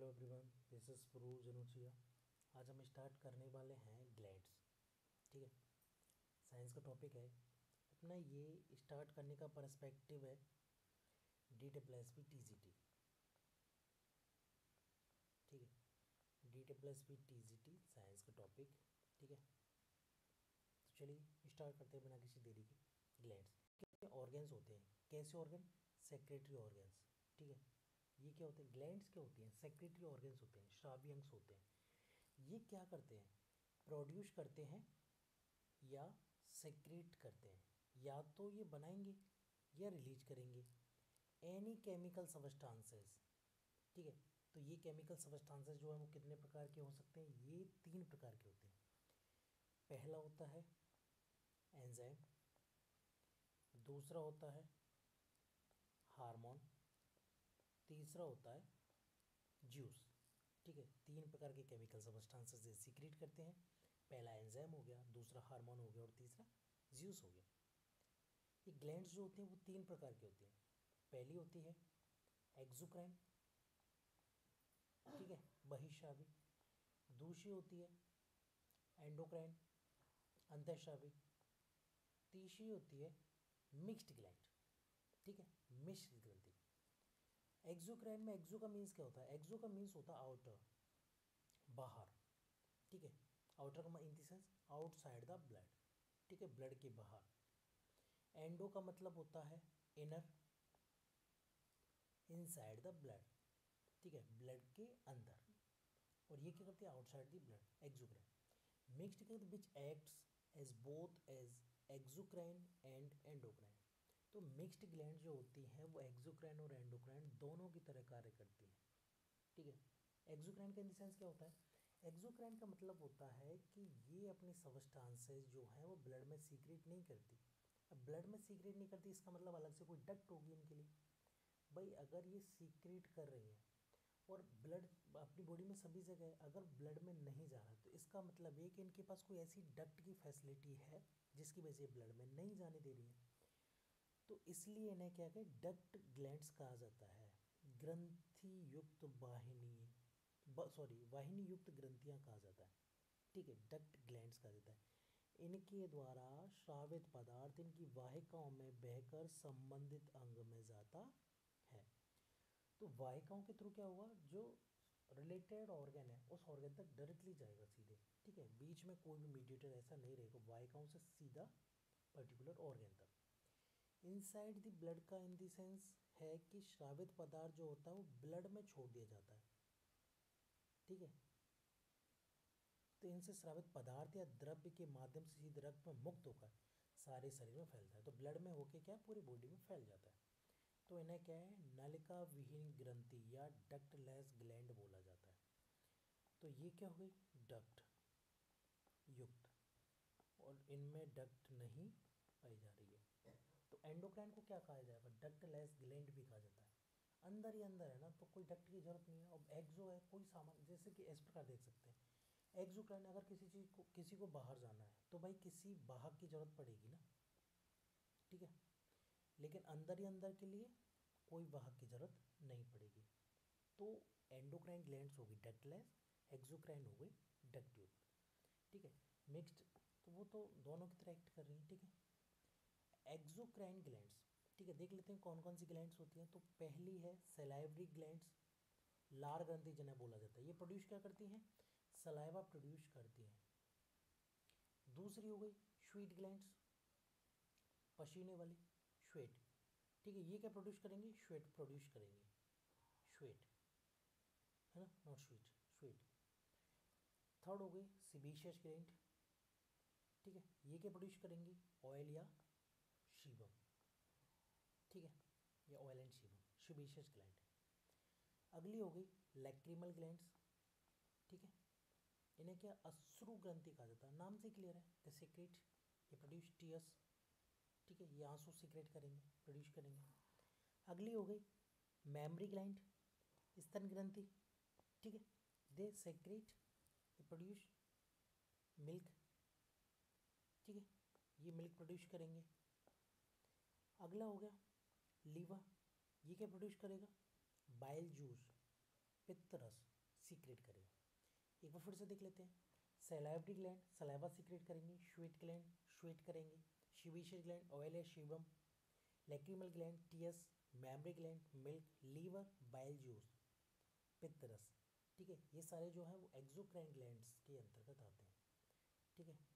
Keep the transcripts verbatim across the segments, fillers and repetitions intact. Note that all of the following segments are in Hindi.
हेलो एवरीवन, दिस इज़ प्रू जनुचिया। आज हम स्टार्ट करने वाले हैं ग्लैंड्स। ठीक है, साइंस का टॉपिक है अपना। ये स्टार्ट करने का पर्सपेक्टिव है D W S P T G T. ठीक है, D W S P T G T science का टॉपिक। ठीक है, तो चलिए स्टार्ट करते हैं बिना किसी देरी के। ग्लैंड्स कितने ऑर्गन्स होते हैं? कैसे ऑर्गन? Secretary organs. ठीक है, ये क्या होते हैं? ग्लैंड्स क्या होती हैं? सेक्रेटरी ऑर्गन्स होते हैं, श्राव्य अंश होते हैं। ये क्या करते हैं? प्रोड्यूस करते हैं या सेक्रेट करते हैं। या तो ये बनाएंगे या रिलीज करेंगे एनी केमिकल सबस्टांसेस। ठीक है, तो ये केमिकल सबस्टांसेस जो है वो कितने प्रकार के हो सकते हैं? ये तीन प्रकार के होते हैं। पहला होता है एंजाइम, दूसरा होता है हार्मोन, तीसरा होता है जूस। ठीक है, तीन प्रकार के केमिकल सबस्टांसेस ये सीक्रेट करते हैं। पहला एंजाइम हो गया, दूसरा हार्मोन हो गया और तीसरा ज्यूस हो गया। ये ग्लैंड्स जो होती हैं वो तीन प्रकार की होती हैं। पहली होती है एक्सोक्राइन, ठीक है, बहिःस्रावी। दूसरी होती है एंडोक्राइन, अंतःस्रावी। तीसरी होती है मिक्स्ड ग्लैंड। ठीक है, मिश्र ग्रंथि। एक्सोक्राइन में एक्सो का मीन्स क्या होता है? एक्सो का मीन्स होता है आउटर, बाहर। ठीक है, आउटर का in the sense outside the blood. ठीक है, ब्लड के बाहर। एंडो का मतलब होता है इनर, इनसाइड द ब्लड। ठीक है, ब्लड के अंदर। और ये क्या करती है? Outside the blood, exocrine. Mixed करते which acts as both as exocrine and endocrine. तो मिक्स्ड ग्लैंड जो होती हैं वो एक्सोक्राइन और एंडोक्राइन दोनों की तरह कार्य करती हैं। ठीक है, एक्सोक्राइन का इन द सेंस क्या होता है? एक्सोक्राइन का मतलब होता है कि ये अपनी सबस्टांसेस जो हैं वो ब्लड में सीक्रेट नहीं करती। अब ब्लड में सीक्रेट नहीं करती इसका मतलब अलग से कोई डक्ट होगी इनके लिए। भाई अगर ये सीक्रेट कर रही हैं और ब्लड अपनी बॉडी में सभी जगह है, अगर ब्लड में नहीं जा रहा तो इसका मतलब ये कि इनके पास कोई ऐसी डक्ट की फैसिलिटी है जिसकी वजह से ब्लड में नहीं जाने दे रही है। तो इसलिए इन्हें क्या कहते हैं? डक्ट ग्लैंड्स कहा जाता है। ग्रंथि युक्त वाहिनी, सॉरी वाहिनी युक्त ग्रंथियां कहा जाता है। ठीक है, डक्ट ग्लैंड्स कहा जाता है। इनके द्वारा स्रावित पदार्थ इनकी वाहिकाओं में बहकर संबंधित अंग में जाता है। तो वाहिकाओं के थ्रू क्या हुआ? जो रिलेटेड ऑर्गन है उस ऑर्गन तक डायरेक्टली जाएगा सीधे। ठीक है, बीच में कोई भी मीडिएटर ऐसा नहीं रहेगा, वाहिकाओं से सीधा पर्टिकुलर ऑर्गन तक। इनसाइड द ब्लड का इन द सेंस है कि श्रावित पदार्थ जो होता है वो ब्लड में छोड़ दिया जाता है। ठीक है, तो इनसे स्रावित पदार्थ या द्रव्य के माध्यम से सीधे रक्त में मुक्त होकर सारे शरीर में फैलता है। तो ब्लड में होके क्या पूरी बॉडी में फैल जाता है। तो इन्हें क्या है? नलिका विहीन ग्रंथि या डक्टलेस ग्लैंड बोला जाता है। तो ये क्या हो गई? डक्ट युक्त, और इनमें डक्ट नहीं पाई जा रही है। तो एंडोक्राइन को क्या कहा जाएगा? डक्टलेस ग्लैंड भी कहा जाता है। अंदर ही अंदर है ना, तो कोई डक्ट की जरूरत नहीं है। अब एक्सो है, कोई सामान, जैसे कि इस प्रकार देख सकते हैं। एक्सोक्राइन, अगर किसी चीज़ को किसी को बाहर जाना है तो भाई किसी वाहक की जरूरत पड़ेगी ना। ठीक है, लेकिन अंदर ही अंदर के लिए कोई वाहक की जरूरत नहीं पड़ेगी। तो एंडोक्राइन ग्लैंड्स हो गई डक्टलेस, एक्सोक्राइन हो गई डक्टयुक्त। ठीक है, मिक्स्ड, तो वो तो दोनों की तरह एक्ट कर रही हैं। ठीक है, एक्सोक्राइन ग्लैंड्स, ठीक है, देख लेते हैं कौन कौन सी ग्लैंड्स होती हैं। तो पहली है सलाइवरी ग्लैंड्स, लार ग्रंथि जिन्हें बोला जाता है। ये प्रोड्यूस क्या करती हैं? सलाइवा प्रोड्यूस करती हैं। दूसरी हो गई स्वीट ग्लैंड्स, पसीने वाली, स्वेट। ठीक है, ये क्या प्रोड्यूस करेंगे? स्वेट प्रोड्यूस करेंगे, स्वेट, है ना, नॉट स्वीट, स्वेट। थर्ड हो गई सीबेशियस ग्लैंड। ठीक है, ये क्या प्रोड्यूस करेंगी? ऑयल या शीबम। ठीक है, ये oil and sebum, sebaceous gland. अगली हो गई लैक्रिमल ग्लैंड्स। ठीक है, इन्हें क्या? अश्रु ग्रंथि कहा जाता है। नाम से क्लियर है, द सीक्रेट, ये प्रोड्यूस टीयर्स। ठीक है, ये आंसू सीक्रेट करेंगे, प्रोड्यूस करेंगे। अगली हो गई मेमरी ग्लैंड, स्तन ग्रंथि। ठीक है, दे सेक्रेट, ये प्रोड्यूस मिल्क। ठीक है, ये मिल्क प्रोड्यूस करेंगे। अगला हो गया लीवर, ये क्या प्रोड्यूस करेगा? बाइल जूस, पित्त रस। सीक्रेट करेगा। एक बार फिर से देख लेते हैं। सैलाइवरी ग्लैंड सलाइवा सीक्रेट करेंगी, श्वेट ग्लैंड श्वेट करेंगे, शिवीशियस ग्लैंड ऑयल है sebum, lacrimal gland tears, mammary gland milk, liver bile juice, पित्तरस। ठीक है, ये सारे जो हैं वो एक्सोक्राइन ग्लैंड्स के अंतर्गत आते हैं। ठीक है,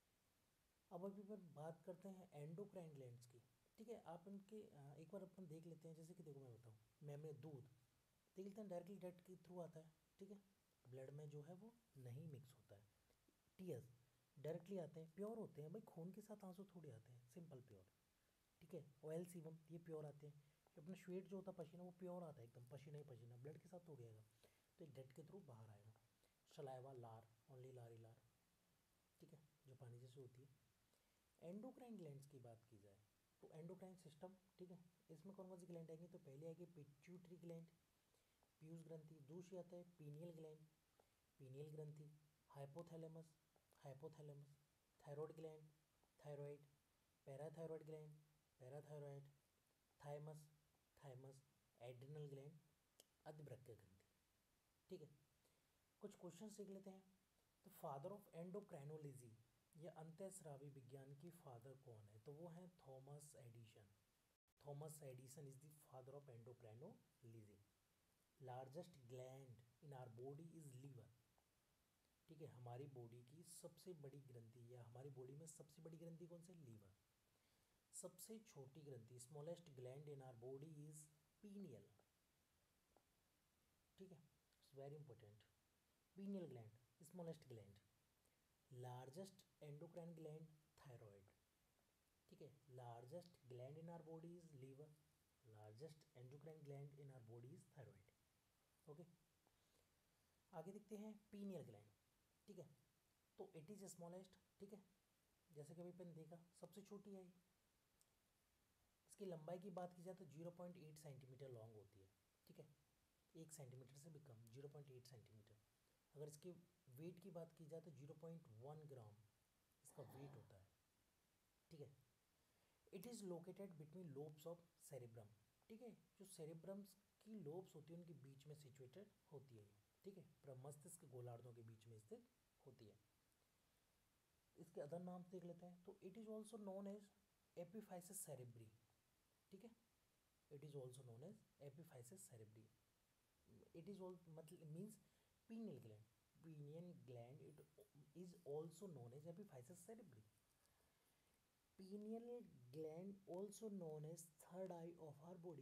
अब अभी पर बात करते हैं एंडोक्राइन ग्लैंड्स की। ठीक है, आप इनके अ, एक बार अपन देख लेते हैं। जैसे कि देखो मैं बताऊँ, मैमरी दूध देख लेते हैं, डायरेक्टली डेट के थ्रू आता है। ठीक है, ब्लड में जो है वो नहीं मिक्स होता है। टीयर्स डायरेक्टली आते हैं, प्योर होते हैं भाई, खून के साथ आंसू थोड़ी आते हैं, सिंपल प्योर। ठीक है, ऑयल सीबम ये प्योर आते हैं। अपना स्वेट जो होता है पसीना वो प्योर आता है एकदम, पसीना ही पसीना, ब्लड के साथ थोड़ी आएगा, तो एक डेट के थ्रू बाहर आएगा। सलाइवा लार, ओनली लार ही लार। ठीक है, जो पानी जैसे होती है। एंडोक्राइन ग्लैंड्स की बात की जाए तो एंडोक्राइन सिस्टम, ठीक है, इसमें कौन कौन सी ग्लैंड आएंगी? तो पहले आएगी पिट्यूटरी ग्लैंड, पीयूष ग्रंथि। दूसरी आता है पीनियल ग्लैंड, पीनियल ग्रंथि। Hypothalamus, hypothalamus. Thyroid gland, thyroid. Parathyroid gland, parathyroid. Thymus, thymus. Adrenal gland, अधिवृक्क ग्रंथि। ठीक है, कुछ क्वेश्चन सीख लेते हैं। तो फादर ऑफ एंडोक्राइनोलॉजी या अंतःस्रावी विज्ञान की फादर कौन है? तो वो हैं Thomas Edison. Thomas Edison is the father of endocrinology. Largest gland in our body is liver. ठीक है, हमारी बॉडी की सबसे बड़ी ग्रंथि या हमारी बॉडी में सबसे बड़ी ग्रंथि कौन सी? लीवर। सबसे छोटी ग्रंथि, smallest gland in our body is pineal. ठीक है, it's very important. Pineal gland, smallest gland. Largest endocrine gland, thyroid. ठीक है, largest gland in our body is liver, largest endocrine gland in our body is thyroid. Okay, आगे देखते हैं पीनियल ग्लैंड। ठीक है, तो इट इज स्मॉलेस्ट। ठीक है, जैसे कि अभी अपन देखा सबसे छोटी है। इसकी लंबाई की बात की जाए तो zero point eight centimetre long होती है। ठीक है, एक सेंटीमीटर से भी कम, जीरो पॉइंट एट सेंटीमीटर। अगर इसके वेट की बात की जाए तो जीरो पॉइंट वन ग्राम इसका वेट होता है। ठीक है, it is located between lobes of cerebrum. ठीक है, जो सेरेब्रम्स की लोब्स होती है उनके बीच में सिचुएटेड होती है। ठीक है, मस्तिष्क के गोलार्धों के बीच में स्थित होती है। इसके अदर नाम देख लेते हैं। तो it is also known as epiphysis cerebri. ठीक है, it is also known as epiphysis cerebri. It is all मतलब means pineal gland, pineal gland it is also known as epiphysis cerebri. Pineal gland also known as third eye of our body.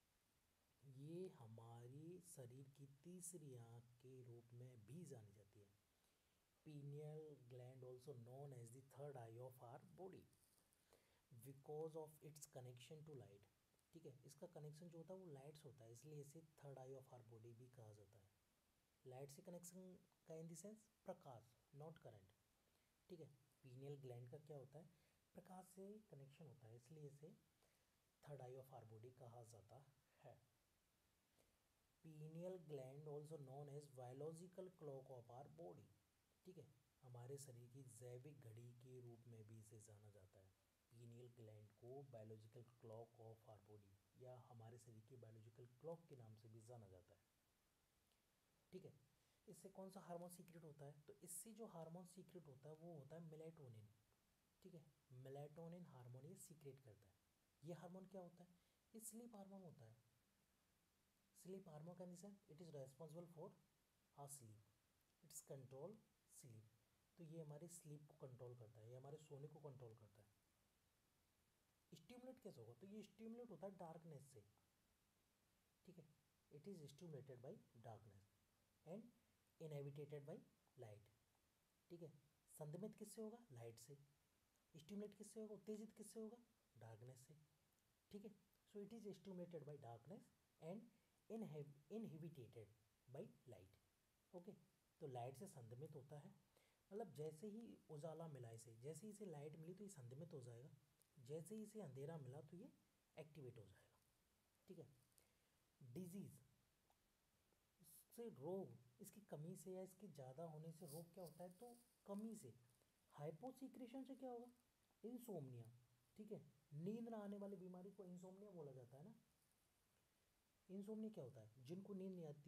ये हमारी शरीर की तीसरी आँख के रूप में भी जानी जाती है। pineal gland also known as the third eye of our body because of its connection to light. ठीक है, इसका कनेक्शन जो होता है वो लाइट से होता है, इसलिए इसे third eye of our body भी कहा जाता है। लाइट से कनेक्शन का इन द सेंस प्रकाश, नॉट करंट। ठीक है, पीनियल ग्लैंड का क्या होता है? प्रकाश से कनेक्शन होता है, इसलिए इसे third eye of our body कहा जाता है। Pineal gland also known as biological clock of our body. ठीक है, हमारे शरीर की जैविक घड़ी के रूप में भी इसे जाना जाता है। पीनियल ग्लैंड को biological clock of our body या हमारे शरीर की बायोलॉजिकल क्लॉक के नाम से भी जाना जाता है। ठीक है, इससे कौन सा हार्मोन सीक्रेट होता है? तो इससे जो हार्मोन सीक्रेट होता है वो होता है मेलेटोनिन। ठीक है, मेलेटोनिन हार्मोन ये सीक्रेट करता है। ये हार्मोन क्या होता है? ये स्लीप हार्मोन होता है। स्लीप हार्मोन का sense it is responsible for our sleep, it's control sleep. तो ये हमारी स्लीप को कंट्रोल करता है, ये हमारे सोने को कंट्रोल करता है। स्टिमुलेट कैसे होगा? तो ये स्टिमुलेट होता है डार्कनेस से। ठीक है, it is stimulated by darkness and inhibited by light. ठीक है, संदमित किससे होगा? लाइट से। स्टिमुलेट किससे होगा? उत्तेजित किससे होगा? डार्कनेस से। ठीक है, so it is stimulated by darkness and inhibited by light. Okay, तो लाइट से संदमित होता है, मतलब जैसे ही उजाला मिला इसे, जैसे ही इसे लाइट मिली तो ये संदमित हो जाएगा, जैसे ही इसे अंधेरा मिला तो ये एक्टिवेट हो जाएगा। ठीक है, डिजीज़ से रोग, इसकी कमी से या इसके ज़्यादा होने से रोग क्या होता है? तो कमी से, हाइपोसीक्रेशन से क्या होगा? इंसोम्निया। ठीक है, नींद ना आने वाली बीमारी को इंसोम्निया बोला जाता है ना। इंसोम्निया क्या होता है? जिनको नींद नहीं आती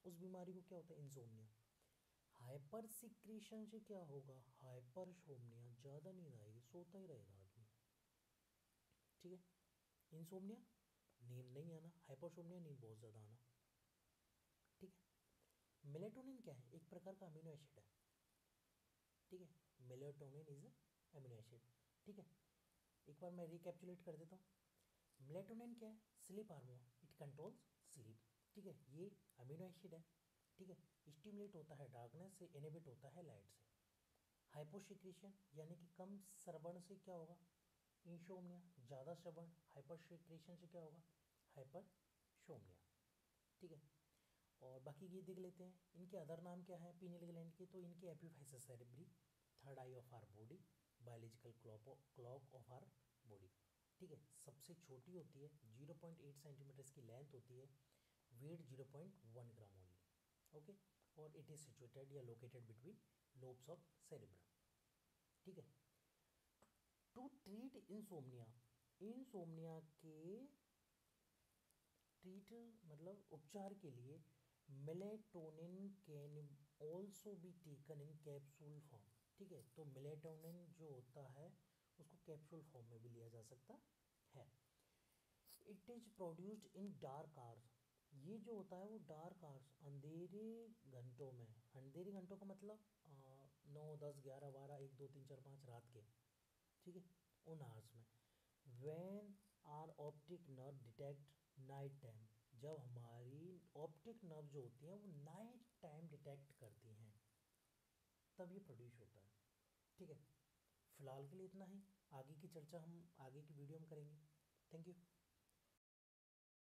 उस बीमारी को क्या होता है, इंसोम्निया। हाइपर सिक्रीशन से क्या होगा, हाइपरसोम्निया, ज़्यादा नींद आएगी, सोता ही रहेगा आदमी, ठीक है। इंसोम्निया नींद नहीं आना, हाइपरसोम्निया नींद बहुत ज़्यादा आना, ठीक है। मेलेटोनिन क्या है, एक प्रकार का अमीनो एसिड है, ठीक है। मेलेटोनिन इज अमीनो एसिड, ठीक है। एक बार मैं रिकैप्चुलेट कर देता हूँ। मेलेटोनिन क्या है, sleep hormone, it controls sleep, ठीक है। ये अमीनो एसिड है, ठीक है। स्टिमुलेट होता है डार्कनेस से, इनहिबिट होता है लाइट से। हाइपोसिक्रीशन यानी कि कम श्रवण से क्या होगा, इंसोम्निया। ज़्यादा श्रवण, हाइपरसिक्रीशन से क्या होगा, हाइपरसोम्निया, ठीक है। और बाकी ये देख लेते हैं, इनके अदर नाम क्या है पीनियल ग्लैंड के, तो इनके epiphysis cerebri, third eye of our body, biological clock clock of our body, ठीक है। सबसे छोटी होती है, जीरो पॉइंट एट सेंटीमीटर की लेंथ होती है, weight zero point one gram only, okay. और इट इज सिचुएटेड या located between lobes of cerebrum, ठीक है। टू ट्रीट इंसोम्निया, इंसोम्निया के ट्रीट मतलब उपचार के लिए melatonin can also be taken in capsule form, ठीक है। तो मेलेटोनिन जो होता है उसको कैप्सूल फॉर्म में भी लिया जा सकता है। It is produced in dark hours, ये जो होता है वो डार्क आवर्स, अंधेरे घंटों में। अंधेरे घंटों का मतलब नौ दस ग्यारह बारह एक दो तीन चार पाँच रात के, ठीक है, उन आवर्स में। When our optic nerve detect night time, जब हमारी ऑप्टिक नर्व जो होती हैं वो नाइट टाइम डिटेक्ट करती हैं, तब ये प्रोड्यूस होता है, ठीक है। फिलहाल के लिए इतना ही, आगे की चर्चा हम आगे की वीडियो में करेंगे। Thank you.